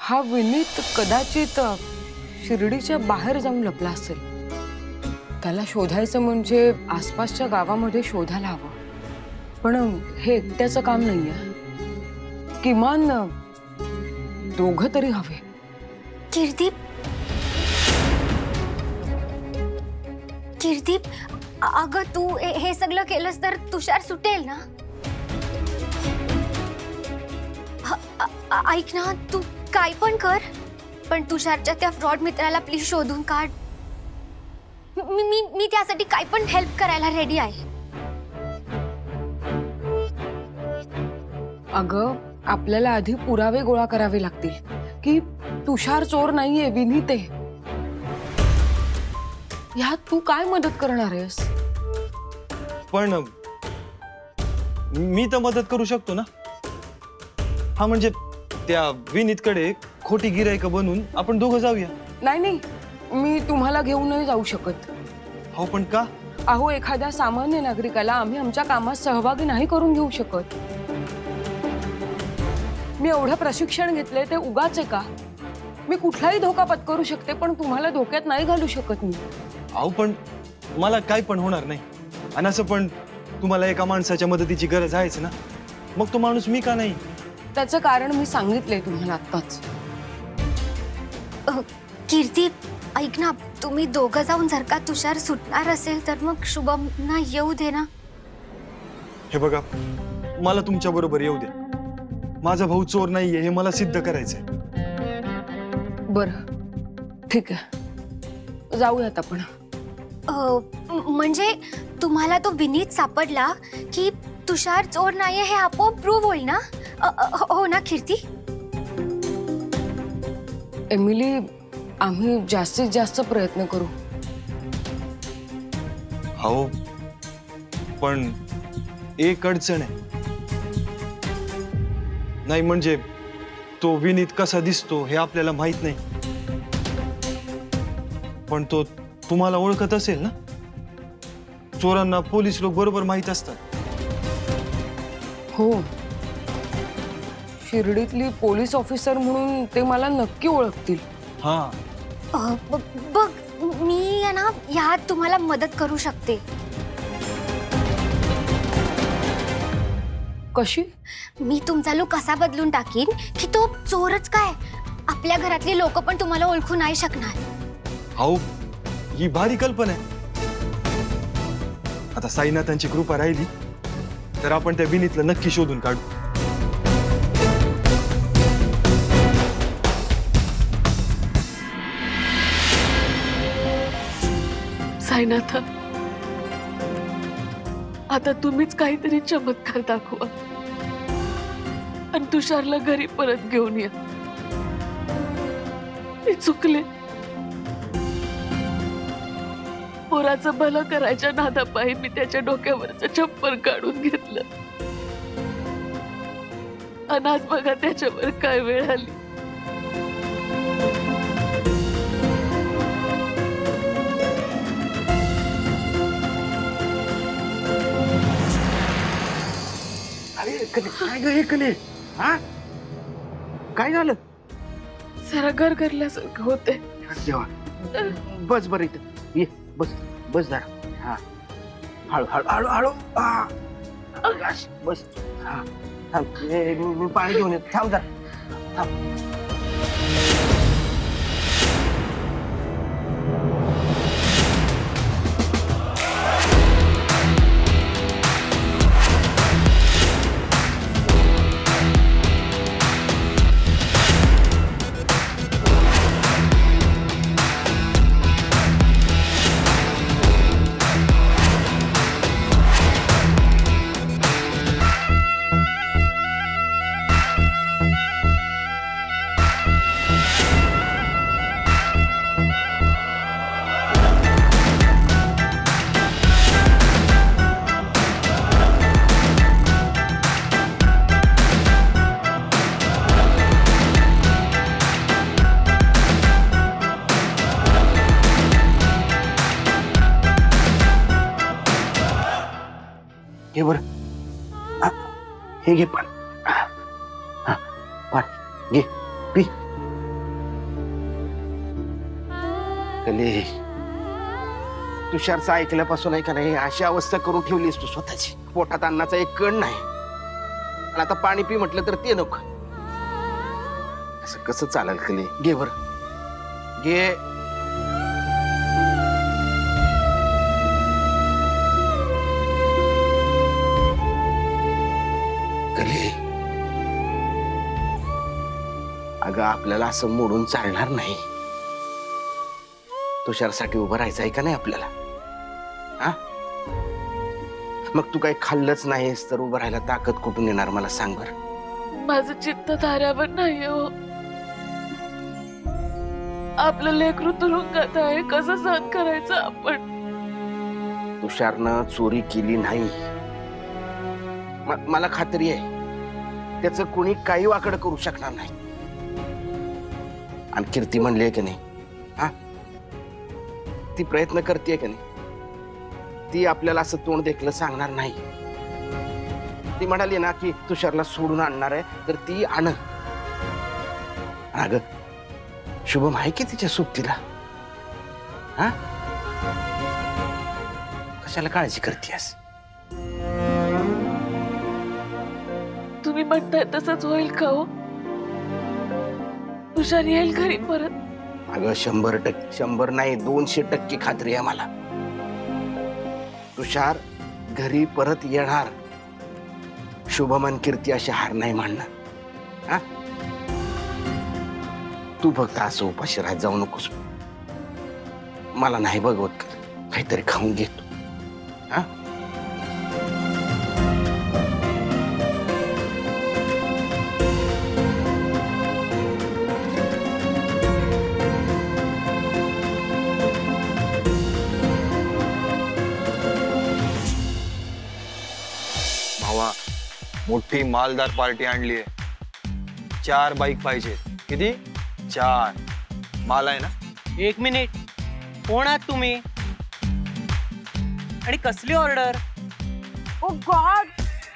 हा विनीत कदाचित शिर्डीच्या बाहेर जाऊन लपला असेल। त्याला शोधायचं म्हणजे आसपासच्या गावामध्ये शोधायला हवं, पण हे एकट्याचं काम नाहीये। किमान दोघं तरी हवे। कीर्दीप, कीर्दीप, अगं तू हे सगळं केलंस तर तुषार सुटेल ना? ऐक ना, तू काय पण कर, पण तुषारच्या त्या फ्रॉड मित्राला प्लीज शोधून काढ। मी त्यासाठी काय पण हेल्प करायला रेडी आहे। अगं आपल्याला आधी पुरावे गोळा करावे लागतील की तुषार चोर नाहीये, विनीत आहे। यात तू काय मदत करणार आहेस? पण मी तर मदत करू शकतो ना। हा म्हणजे त्या विनीतकडे खोटी गिरायक बनून आपण दोघं जाऊया। नाही नाही, मी तुम्हाला घेऊन नाही जाऊ शकत। हो पण का? अहो एखाद्या सामान्य नागरिकाला आम्ही आमच्या कामात सहभागी नाही करून घेऊ शकत। मी एवढं प्रशिक्षण घेतले ते उगाच आहे का? मी कुठलाही धोका पत्करू शकते, पण तुम्हाला धोक्यात नाही घालू शकत मी। अहो पण मला काय पण होणार नाही, आणि असं पण तुम्हाला एका माणसाच्या मदतीची गरज आहेच ना, मग तो माणूस मी का नाही? त्याचं कारण मी सांगितलंय तुम्हाला आत्ताच। कीर्ती ऐक ना, तुम्ही दोघं जाऊन जर का तुषार सुटणार असेल तर मग शुभम ना येऊ दे ना। हे बघा, मला तुमच्या बरोबर येऊ दे। माझा भाऊ चोर नाहीये हे मला सिद्ध करायचंय। बरं ठीक आहे, जाऊयात आपण। म्हणजे तुम्हाला तो विनीत सापडला की तुषार चोर नाहीये हे आपोआप प्रूव्ह होईल ना? हो ना कीर्ती? एमिली, आम्ही जास्तीत जास्त प्रयत्न करू। हो पण एक अडचण आहे। नाही म्हणजे तो विनीत कसा दिसतो हे आपल्याला माहित नाही, पण तो तुम्हाला ओळखत असेल ना? चोरांना पोलीस लोक बरोबर माहित असतात। हो, शिर्डीतली पोलीस ऑफिसर म्हणून ते मला नक्की ओळखतील। हाँ बघ, मी आहे ना यात तुम्हाला मदत करू शकते। कशी? मी तुमचा लूक कसा बदलून टाकीन की तो चोरच काय आपल्या घरातली लोक पण तुम्हाला ओळखू नाही शकणार। हो, ही भारी कल्पना आहे। आता साईनाथांची कृपा राहिली तर आपण त्या विनीतला नक्की शोधून काढू। साईनाथ, आता तुम्हीच काहीतरी चमत्कार दाखवा आणि तुषारला घरी परत घेऊन या। मी चुकले, पोराचं भलं करायच्या नादापायी मी त्याच्या डोक्यावरचं छप्पर काढून घेतलं, आणि आज बघा त्याच्यावर काय वेळ आली। काय झालं? जरा गरगरल्यासारखं होते। बस बरं, इथं ये, बस बस जरा। हा, हळू हळू हळू हळू, बस। हा थांब, मी पाणी घेऊन येतो, थांब जरा, थांब। हे बर, हे घे पाणी, पाणी घे, पी। कली तुषारचं ऐकल्यापासून आहे का नाही अशी अवस्था करून ठेवलीस तू स्वतःची. पोटात अन्नाचा एक कण नाही आणि आता पाणी पी म्हटलं तर ते नको. असं कसं चालेल कली? घे बर घे. कली अगं आपल्याला असं मोडून चालणार नाही. तुषारसाठी उभं राहायचं आहे का नाही आपल्याला? हा मग तू काही खाल्लंच नाहीस तर उभं राहायला ताकद कुठून येणार मला सांग बर. माझं चित्त धाऱ्यावर नाहीये हो. आपलं लेकरू तुरुंगात आहे, कसं सहन करायचं आपण? तुषारनं चोरी केली नाही, मला खात्री आहे. त्याचं कोणी काही वाकड करू शकणार नाही. आणि कीर्ती म्हणली की नाही, हा ती प्रयत्न करते की नाही, ती आपल्याला असं तोंड देखलं सांगणार नाही. ती म्हणाली ना की तुषारला सोडून आणणार आहे तर ती आण. अगं शुभम आहे की तिच्या सोबतीला? हा कशाला काळजी करतेस? तुम्ही म्हणताय तसंच होईल का हो? तुषार येईल घरी परत? अगं 100%, 100 नाही 200% खात्री आहे मला. तुषार घरी परत येणार. शुभमन कीर्ती अशी हार नाही मानणार. हा तू फक्त असं उपाशी राहत जाऊ नकोस. मला नाही बघवत कर, काहीतरी खाऊन घेतो. हा भावा मोठी मालदार पार्टी आणली आहे. 4 बाईक पाहिजे. किती? 4. माल आहे ना? 1 मिनिट, कोण आहात तुम्ही आणि कसली ऑर्डर? ओ गॉड,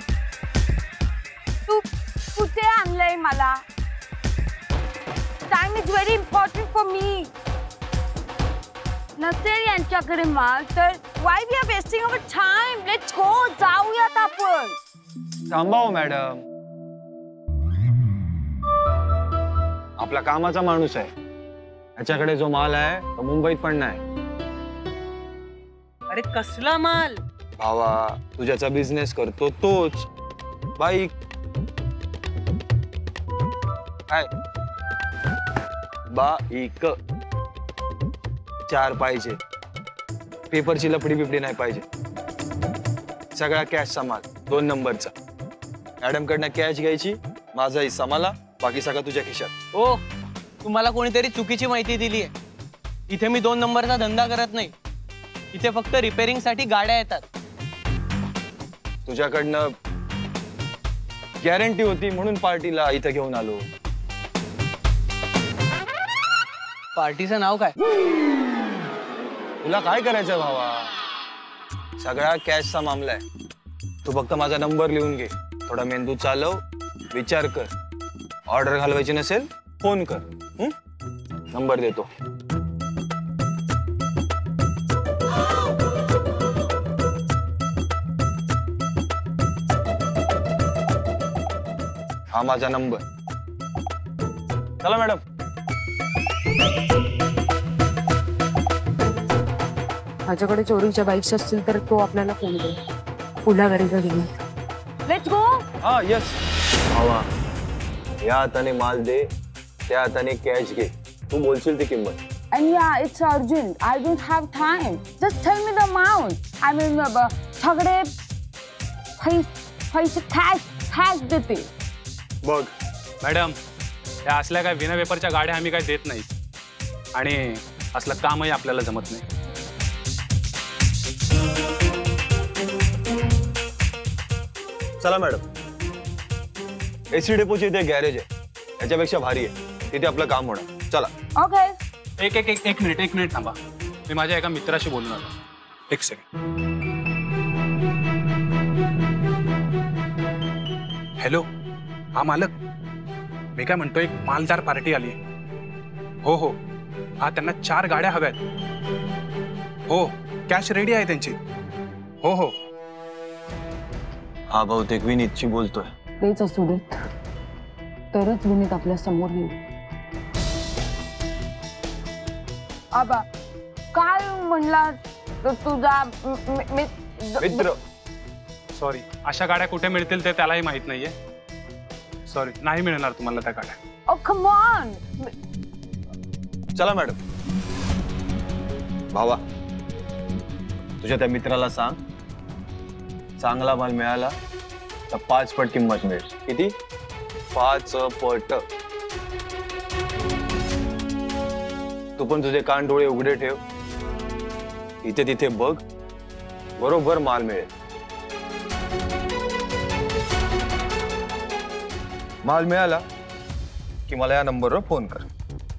तू कुठे आणलंय मला? Time is very important for me. नसेल यांच्याकडे माल तर why we are wasting our time? Let's go, जाऊयात आपण. थांबा हो मॅडम, आपला कामाचा माणूस आहे. याच्याकडे जो माल आहे तो मुंबईत पण नाही. अरे कसला माल? भावा तू ज्याचा बिझनेस करतो तोच. बाईक काय? बाईक 4 पाहिजे. पेपरची लफडी बिपडी नाही पाहिजे. सगळा कॅशचा माल, 2 नंबरचा. मॅडम कडनं कॅश घ्यायची, माझा हिस्सा मला, बाकी सगळं तुझ्या खिशात. ओ, तुम्हाला कोणीतरी चुकीची माहिती दिली आहे. इथे मी 2 नंबरचा धंदा करत नाही. इथे फक्त रिपेअरिंग साठी गाड्या येतात. तुझ्याकडनं गॅरंटी होती म्हणून पार्टीला इथे घेऊन आलो. पार्टीचं नाव काय? तुला काय करायचंय भावा? सगळा कॅशचा मामला आहे. तू फक्त माझा नंबर लिहून घे. थोडा मेंदू चालव, विचार कर. ऑर्डर घालवायची नसेल फोन कर. नंबर देतो. हा माझा नंबर. चला मॅडम. माझ्याकडे चोरीच्या बाईक्स असतील तर तो आपल्याला फोन करेल. पुन्हा घरी घेऊन. Let's go. हा यस. भावा या हाताने माल दे, त्या हाताने कॅश घे. तू बोलशील ती किंमत. And yeah, it's urgent. I don't have time. Just tell me the amount. I mean, सगळे पैसे cash देते. बघ मॅडम, त्या असल्या काय विना पेपरच्या गाड्या आम्ही काय देत नाही आणि असलं कामही आपल्याला जमत नाही. चला मॅडम. एसी डेपोची इथे गॅरेज आहे, याच्यापेक्षा भारी आहे. तिथे आपलं काम होणार. चला. Okay. एक मिनिट थांबा. मी माझ्या एका मित्राशी बोलून आलो. एक सेकंड. हॅलो, हा मालक. मी काय म्हणतो, एक मालदार पार्टी आली. हो, हा त्यांना 4 गाड्या हव्यात. हो, कॅश रेडी आहे त्यांची. हो हो. हा बहुतेक विनीतशी बोलतोय. तेच असू देत, तरच विनीत आपल्या समोर येईल. आबा काय म्हणला तुझा मित्र सॉरी, अशा गाड्या कुठे मिळतील ते त्यालाही माहित नाहीये. सॉरी, नाही मिळणार तुम्हाला त्या गाड्या. Oh come on. चला मॅडम. भावा, तुझ्या त्या मित्राला सांग, चांगला माल मिळाला तर 5 पट किंमत मिळेल. किती? 5 पट. तू पण तुझे कान डोळे उघडे ठेव, इथे तिथे बघ, बरोबर माल मिळेल. माल मिळाला की मला या नंबरवर फोन कर.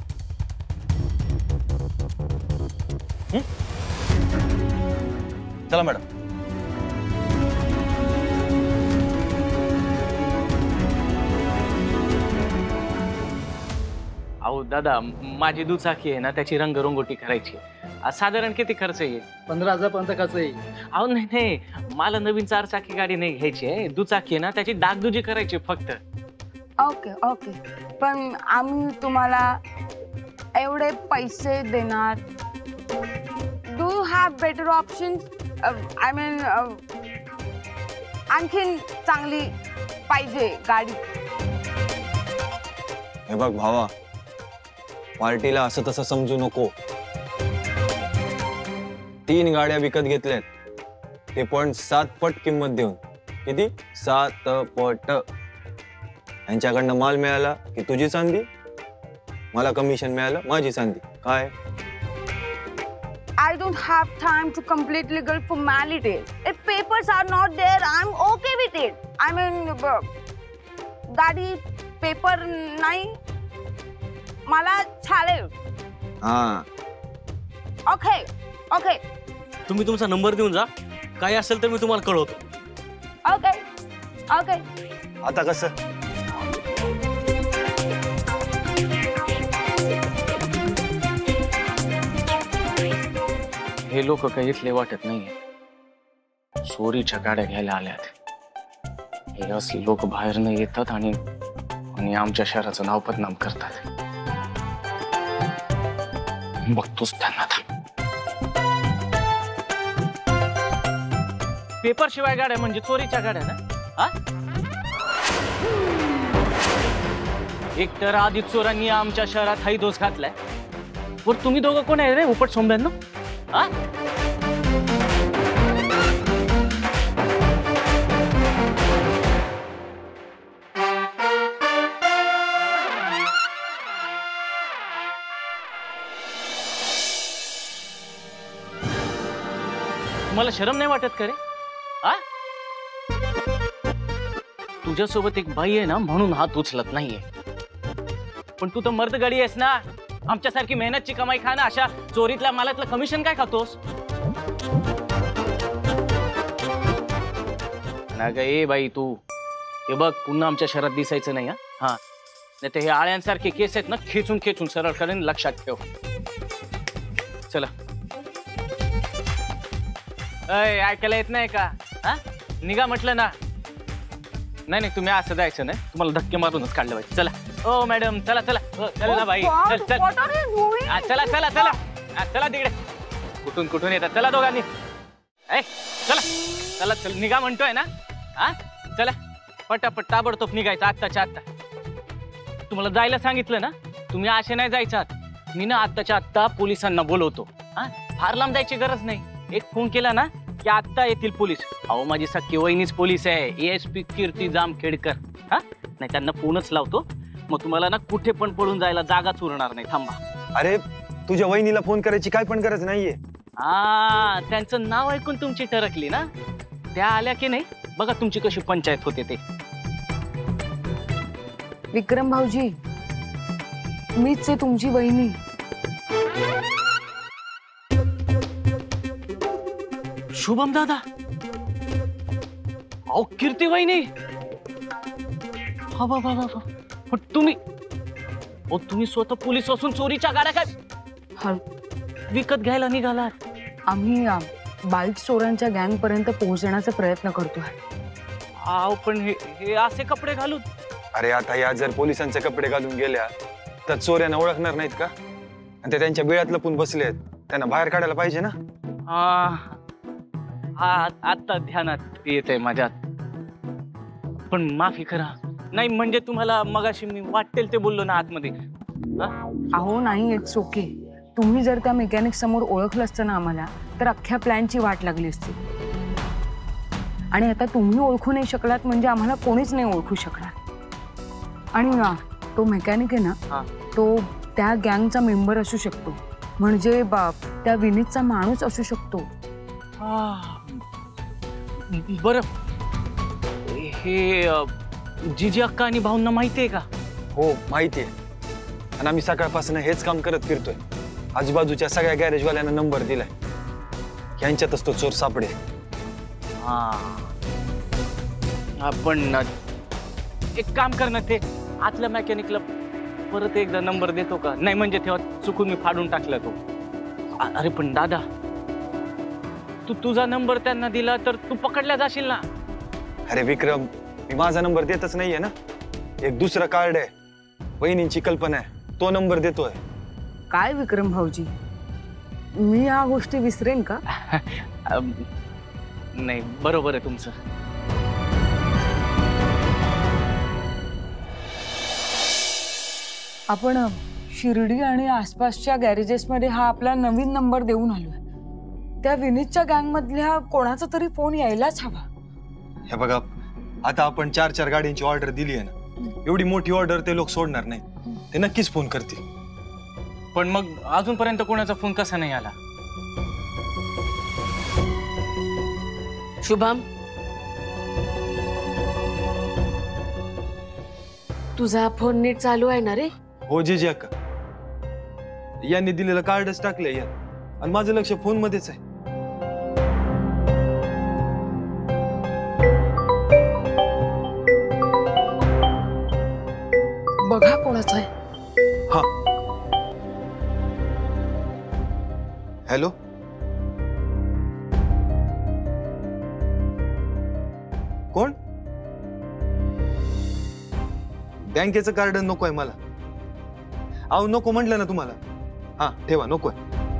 चला मॅडम. अहो दादा, माझी दुचाकी आहे ना, त्याची रंगरंगोटी करायची. साधारण किती खर्च येईल? 15,000 पर्यंत खर्च येईल. अहो नाही नाही, मला नवीन 4 चाकी गाडी नाही घ्यायची आहे. दुचाकी आहे ना, त्याची डागडुजी करायची फक्त. ओके ओके, पण आम्ही तुम्हाला एवढे पैसे देणार. Do you have better option? I mean आणखीन चांगली पाहिजे गाडी. हे बघ भावा, पार्टीला असं तसं समजू नको. 3 गाड्या विकत घेतल्यात, ते पण 7 पट किंमत देऊन. किती? 7 पट. यांच्याकडनं माल मिळाला की तुझी चांदी, मला कमिशन मिळालं माझी चांदी. काय? I don't have time to complete legal formalities. If papers are not there, I'm okay with it. I mean, गाडी पेपर नाही, मला चालेल. हा, ओके ओके तुम्ही तुमचा नंबर देऊन जा, काय असेल तर मी तुम्हाला कळवतो. Okay okay. आता कसं? हे लोक काही इथले वाटत नाहीये, चोरीच्या गाड्या घ्यायला आल्यात. हे असले लोक बाहेर न येतात आणि आमच्या शहराचं नाव बदनाम करतात. बघतोच त्यांना. पेपर शिवाय गाड्या म्हणजे चोरीच्या गाड्या ना? हा? एक तर आधी चोरांनी आमच्या शहरात हैदोस घातलाय, वर तुम्ही दोघं कोण आहे रे उपट सोंब्यांना? हा? तुम्हाला शरम नाही वाटत का रे? हा? तुझ्यासोबत एक बाई आहे ना, म्हणून हात उचलत नाहीये. पण तू तर मर्द गाडी आहेस ना, आमच्यासारखी मेहनतची कमाई खा ना, अशा चोरीतल्या मालातलं कमिशन काय खातोस? ना ग ए बाई, तू हे बघ, पुन्हा आमच्या शहरात दिसायचं नाही. हा, नाही तर हे आळ्यांसारखे केस आहेत ना, खेचून खेचून सरळ करेन, लक्षात ठेव. चला. अय, ऐकायला येत नाही का? हा, निघा म्हटलं ना. नाही नाही, तुम्ही असं जायचं नाही, तुम्हाला धक्के मारूनच काढलं पाहिजे. चला. ओ मॅडम, चला चला. चल ना बाई, चल चल. चला चला चला. चला तिकडे. कुठून कुठून येतात, चला दोघांनी. चला चला चल, निघा म्हणतोय ना. हा, चला पटापट ताबडतोब निघायचं आत्ताच्या आत्ता. तुम्हाला जायला सांगितलं ना, तुम्ही असे नाही जायचात. मी ना आत्ताच्या आत्ता पोलिसांना बोलवतो. हा, फार लांब जायची गरज नाही. एक फोन केला ना की आत्ता येतील पोलीस. अहो, माझी सख्खी वहिनीच पोलीस आहे, ASP कीर्ती जामखेडकर. हा, नाही त्यांना फोनच लावतो, मग तुम्हाला ना कुठे पण पळून जायला जागाच उरणार नाही. थांबा. अरे, तुझ्या वहिनीला फोन करायची काय पण गरज नाहीये. हा, त्यांचं नाव ऐकून तुमची टरकली ना. त्या आल्या की नाही बघा तुमची कशी पंचायत होते ते. विक्रम भाऊजी, मीच आहे तुमची वहिनी. शुभम दादा, अहो कीर्ती वहिनी. हा तुम्ही, तुम्ही स्वतः पोलीस असून चोरीच्या गाड्या काय? विकत घ्यायला निघालात? आम्ही बाईक चोरांच्या गँग पर्यंत पोहोचण्याचा प्रयत्न करतोय. आव पण हे असे कपडे घालून? अरे आता या जर पोलिसांचे कपडे घालून गेल्या तर चोऱ्यांना ओळखणार नाहीत का? आणि ते त्यांच्या बिळात लपून बसले आहेत, त्यांना बाहेर काढायला पाहिजे ना. आता ध्यानात येते माझ्यात. पण माफी करा, नाही म्हणजे तुम्हाला मगाशी मी वाटेल ते बोललो ना आतमध्ये. अहो नाही, इट्स ओके. तुम्ही जर त्या मेकॅनिक समोर ओळखलं असतं ना आम्हाला, तर अख्ख्या प्लॅनची वाट लागली असती. आणि आता तुम्ही ओळखू नाही शकलात म्हणजे आम्हाला कोणीच नाही ओळखू शकणार. आणि तो मेकॅनिक आहे ना, तो त्या गँगचा मेंबर असू शकतो, म्हणजे त्या विनीतचा माणूस असू शकतो. बरं, हे जीजी अक्का आणि भाऊंना माहिती आहे का? हो माहिती आहे, आणि आम्ही सकाळपासून हेच काम करत फिरतोय. आजूबाजूच्या सगळ्या गॅरेजवाल्यांना नंबर दिलाय, यांच्यातच तो चोर सापडे. आपण एक काम कर ना, ते आतल्या मेकॅनिकला परत एकदा नंबर देतो का? नाही म्हणजे तेव्हा चुकून मी फाडून टाकला तो. अरे पण दादा, तू तुझा नंबर त्यांना दिला तर तू पकडल्या जाशील ना. अरे विक्रम, मी माझा नंबर देतच नाहीये ना. एक दुसरं कार्ड आहे, वहिनींची कल्पना आहे, तो नंबर देतोय. काय विक्रम भाऊजी, मी या गोष्टी विसरेन का? नाही, बरोबर आहे तुमचं. आपण शिर्डी आणि आसपासच्या गॅरेजेसमध्ये हा आपला नवीन नंबर देऊन आलोय. त्या विनीतच्या गँग मधल्या कोणाचा तरी फोन यायलाच हवा. हे बघा, आता आपण 4 गाड्यांची ऑर्डर दिली आहे ना, एवढी मोठी ऑर्डर ते लोक सोडणार नाही, ते नक्कीच फोन करतील. पण मग अजूनपर्यंत कोणाचा फोन कसा नाही आला? शुभम, तुझा फोन नीट चालू आहे ना रे? हो जीजी अक्का, यांनी दिलेलं कार्डच टाकलंय यात, आणि माझं लक्ष फोन मध्येच आहे. बघा कोणाचा आहे. हा, हॅलो, कोण? बँकेचं कार्ड नकोय मला. अहो नको म्हटलं ना तुम्हाला. हा ठेवा, नकोय.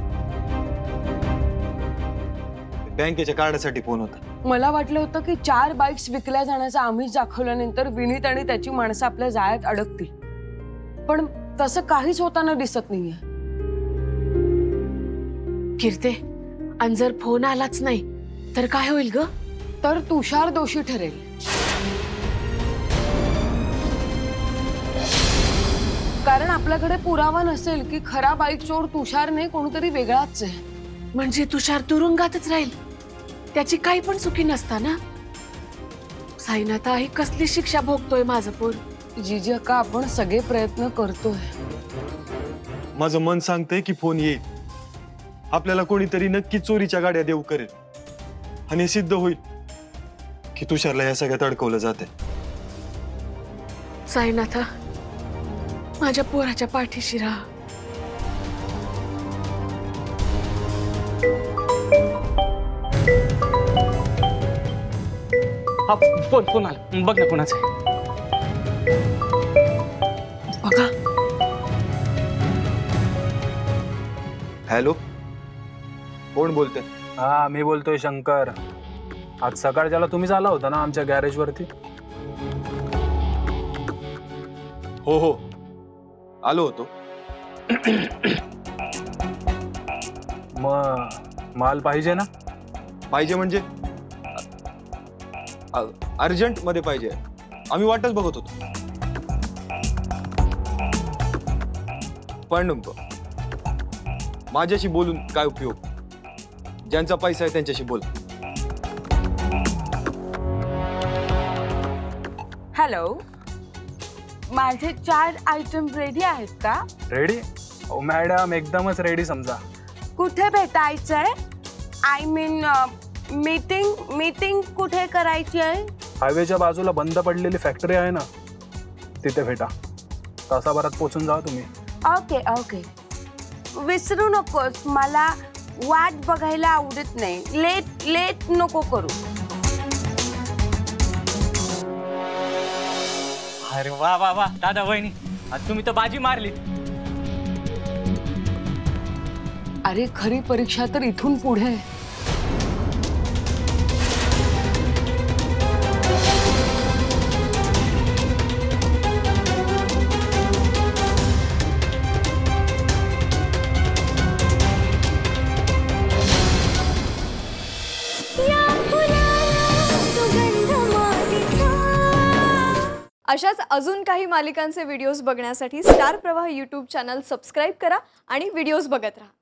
बँकेच्या कार्डासाठी फोन होता. मला वाटलं होतं की 4 बाईक्स विकल्या जाण्याचा आम्हीच दाखवल्यानंतर विनीत आणि त्याची माणसं आपल्या जाळ्यात अडकतील, पण तसं काहीच होताना दिसत नाहीये. कीर्ते, आणि जर फोन आलाच नाही तर काय होईल ग? तर तुषार दोषी ठरेल. कारण आपल्याकडे पुरावा नसेल की खरा बाईक चोर तुषार नाही, कोणीतरी वेगळाच आहे. म्हणजे तुषार तुरुंगातच राहील, त्याची काही पण चुकी नसताना. साईनाथ, ही कसली शिक्षा भोगतोय माझं पोर. जीजी अक्का, आपण सगळे प्रयत्न करतोय. माझं मन सांगतंय की फोन येईल. आपल्याला कोणीतरी नक्की चोरीच्या गाड्या देऊ करेल, आणि सिद्ध होईल की तुषारला या सगळ्यात अडकवलं जाते. साईनाथ, माझ्या पोराच्या पाठीशी राहा. हा फोन आला, बघ ना कोणाचा आहे. बघा. हॅलो, कोण बोलतोय? हा, मी बोलतोय शंकर. आज सकाळच्याला तुम्हीच आला होता ना आमच्या गॅरेज वरती? हो हो, आलो होतो. मग माल पाहिजे ना? पाहिजे म्हणजे अर्जंट मध्ये पाहिजे. आम्ही वाटच बघत होतो, पण माझ्याशी बोलून काय उपयोग? ज्यांचा पैसा आहे त्यांच्याशी बोल. हॅलो, माझे 4 आयटम रेडी आहेत का? रेडी? ओ मॅडम, एकदमच रेडी समजा. कुठे भेटायचंय? आय मीन मीटिंग कुठे करायची आहे? हायवेच्या बाजूला बंद पडलेली फॅक्टरी आहे ना, तिथे भेटा. तासाभरात पोहोचून जा तुम्ही. Okay okay. विसरू नकोस, मला वाट बघायला आवडत नाही. लेट नको करू. अरे वा वा वा दादा वहिनी, आज तुम्ही तर बाजी मारली. अरे खरी परीक्षा तर इथून पुढे आहे. अशाच अजून काही मालिकांचे व्हिडिओज बघण्यासाठी स्टार प्रवाह यूट्यूब चॅनल सबस्क्राईब करा आणि व्हिडिओज बघत राहा.